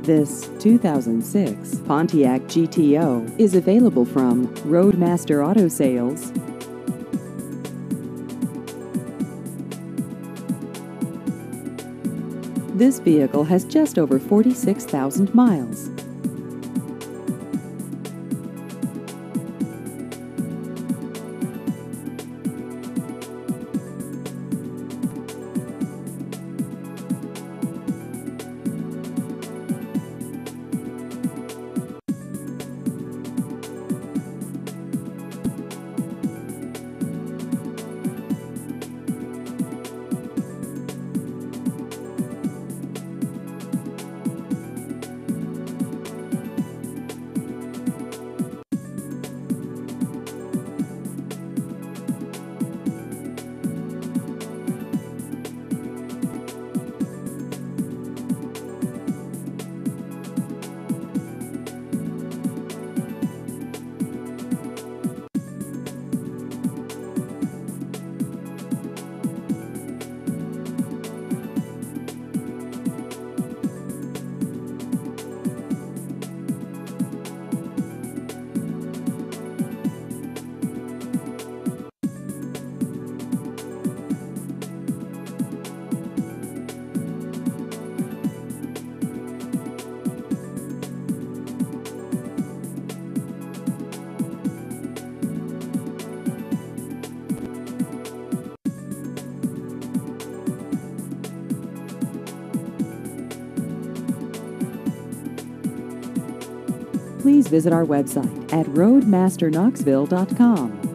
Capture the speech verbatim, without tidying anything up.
This two thousand six Pontiac G T O is available from Roadmaster Auto Sales. This vehicle has just over forty-six thousand miles. Please visit our website at roadmaster knoxville dot com.